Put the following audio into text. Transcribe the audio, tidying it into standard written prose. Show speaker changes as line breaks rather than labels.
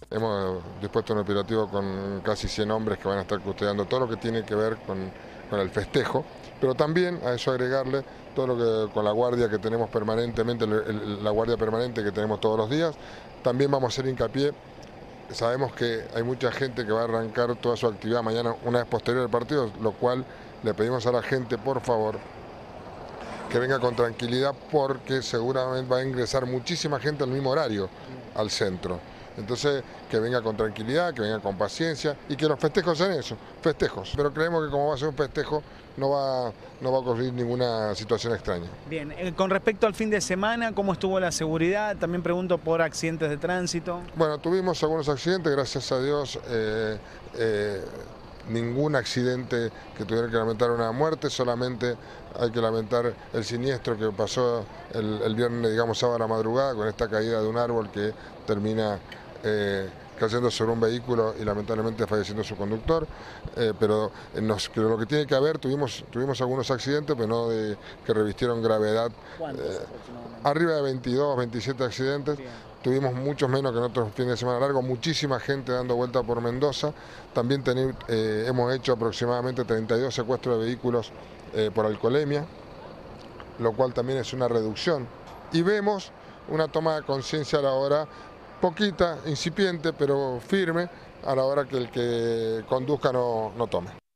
Hemos dispuesto un operativo con casi 100 hombres que van a estar custodiando todo lo que tiene que ver con el festejo, pero también a eso agregarle todo lo que con la guardia que tenemos permanentemente, la guardia permanente que tenemos todos los días. También vamos a hacer hincapié. Sabemos que hay mucha gente que va a arrancar toda su actividad mañana, una vez posterior al partido, lo cual le pedimos a la gente, por favor, que venga con tranquilidad porque seguramente va a ingresar muchísima gente al mismo horario al centro. Entonces, que venga con tranquilidad, que venga con paciencia y que los festejos sean eso, festejos. Pero creemos que como va a ser un festejo, no va a ocurrir ninguna situación extraña.
Bien, con respecto al fin de semana, ¿cómo estuvo la seguridad? También pregunto por accidentes de tránsito.
Bueno, tuvimos algunos accidentes, gracias a Dios. Ningún accidente que tuviera que lamentar una muerte, solamente hay que lamentar el siniestro que pasó el viernes, digamos, sábado a la madrugada, con esta caída de un árbol que termina cayendo sobre un vehículo y lamentablemente falleciendo su conductor. Pero lo que tiene que haber, tuvimos algunos accidentes, pero no que revistieron gravedad. Arriba de 22, 27 accidentes. Bien. Tuvimos muchos menos que en otros fines de semana largos, muchísima gente dando vuelta por Mendoza. También hemos hecho aproximadamente 32 secuestros de vehículos por alcoholemia, lo cual también es una reducción. Y vemos una toma de conciencia a la hora, poquita, incipiente, pero firme, a la hora que el que conduzca no tome.